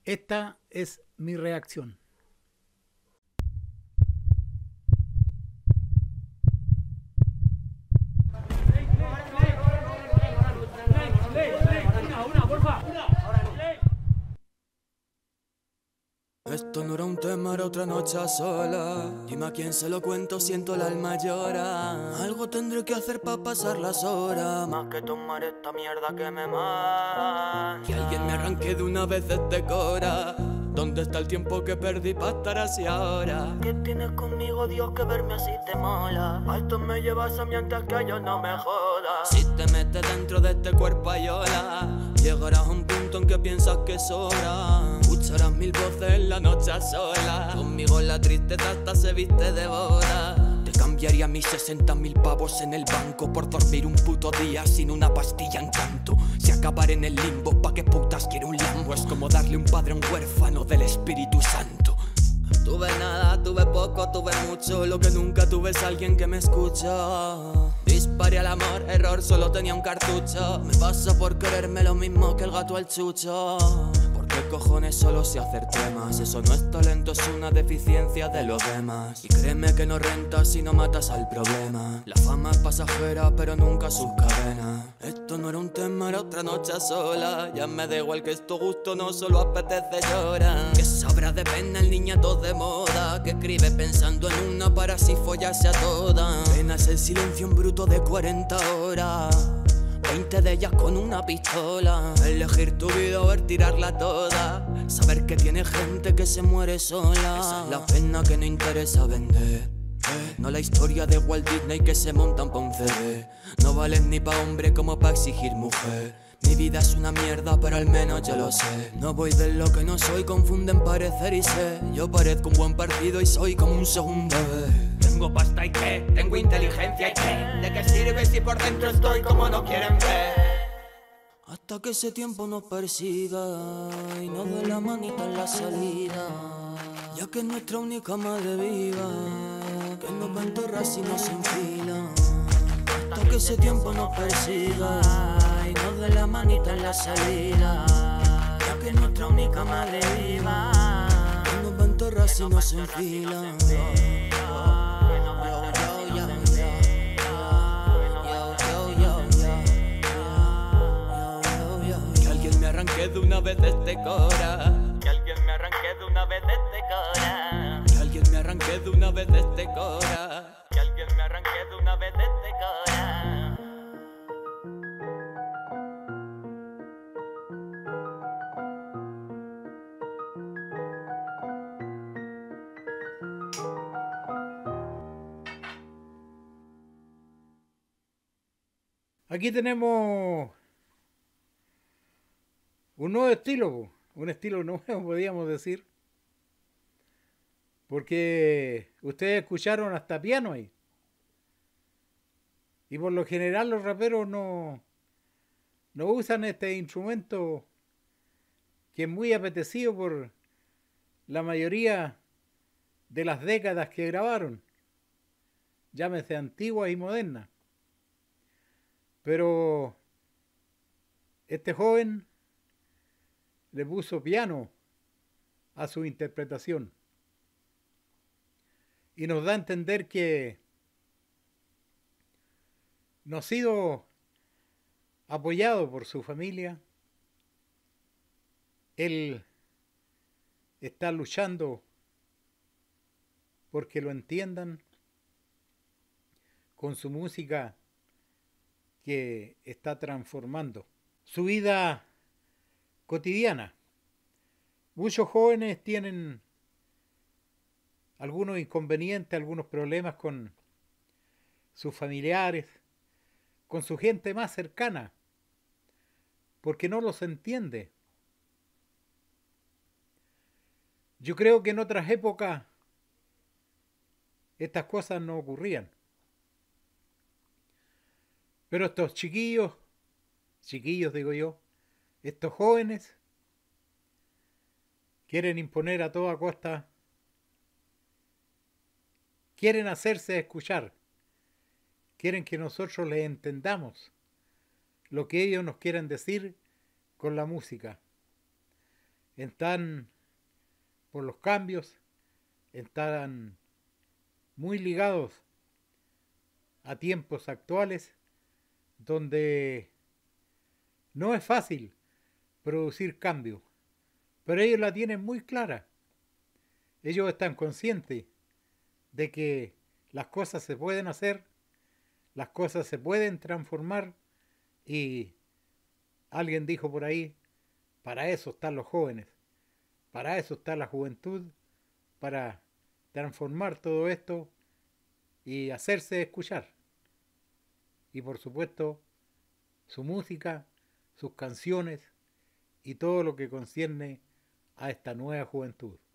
Esta es mi reacción. Esto no era un tema, era otra noche a sola. Dime a quién se lo cuento, siento el alma llora. Algo tendré que hacer para pasar las horas, más que tomar esta mierda que me mata. Que alguien me arranque de una vez este cora. ¿Dónde está el tiempo que perdí para estar así ahora? ¿Qué tienes conmigo, Dios, que verme así te mola? A esto me llevas a mí antes que yo no me joda. Si te metes dentro de este cuerpo ayola, llegarás a un punto en que piensas que sobra. Escucharás mil voces en la noche a sola. Conmigo la tristeza hasta se viste de boda. Te cambiaría mis 60.000 pavos en el banco por dormir un puto día sin una pastilla en canto. Si acabar en el limbo, ¿pa' qué putas quiero un Lambo? Es como darle un padre a un huérfano del Espíritu Santo. Tuve nada, tuve poco, tuve mucho. Lo que nunca tuve es alguien que me escucha. Disparé al amor, error, solo tenía un cartucho. Me pasa por quererme lo mismo que el gato al chucho. ¿Qué cojones solo sé hacer temas? Eso no es talento, es una deficiencia de los demás. Y créeme que no renta si no matas al problema. La fama es pasajera pero nunca sus cadenas. Esto no era un tema, era otra noche a sola. Ya me da igual que esto gusto no solo apetece llorar. Que sabrá de pena el niñato de moda que escribe pensando en una para así follarse a todas. Pena es el silencio en bruto de 40 horas. 20 de ellas con una pistola. Elegir tu vida o ver tirarla toda. Saber que tiene gente que se muere sola. Esa es la pena que no interesa vender. No la historia de Walt Disney que se montan pa' un CD. No valen ni pa' hombre como pa' exigir mujer. Mi vida es una mierda pero al menos yo lo sé. No voy de lo que no soy, confunden parecer y ser. Yo parezco un buen partido y soy como un segundo B. Tengo pasta y qué, tengo inteligencia y qué. ¿De qué sirve si por dentro estoy como no quieren ver? Hasta que ese tiempo nos persiga y nos dé la manita en la salida. Ya que es nuestra única madre viva, que nos va a enterrar si nos enfila. Hasta que ese tiempo nos persiga y nos dé la manita en la salida. Ya que es nuestra única madre viva, que nos va a enterrar si nos enfila. Arranqué de una vez de este cora. Que alguien me arranque de una vez de este cora. Que alguien me arranque de una vez de este cora. Que alguien me arranque de una vez de este cora. Aquí tenemos un nuevo estilo, un estilo nuevo podríamos decir, porque ustedes escucharon hasta piano ahí. Y por lo general los raperos no usan este instrumento que es muy apetecido por la mayoría de las décadas que grabaron, llámese antiguas y modernas. Pero este joven le puso piano a su interpretación y nos da a entender que no ha sido apoyado por su familia. Él está luchando porque lo entiendan con su música que está transformando su vida cotidiana. Muchos jóvenes tienen algunos inconvenientes, algunos problemas con sus familiares, con su gente más cercana, porque no los entiende. Yo creo que en otras épocas estas cosas no ocurrían. Pero estos chiquillos digo yo, estos jóvenes quieren imponer a toda costa, quieren hacerse escuchar, quieren que nosotros les entendamos lo que ellos nos quieren decir con la música. están por los cambios, están muy ligados a tiempos actuales donde no es fácil producir cambio, pero ellos la tienen muy clara. Ellos están conscientes de que las cosas se pueden hacer, las cosas se pueden transformar y alguien dijo por ahí, para eso están los jóvenes, para eso está la juventud, para transformar todo esto y hacerse escuchar. Y por supuesto, su música, sus canciones y todo lo que concierne a esta nueva juventud.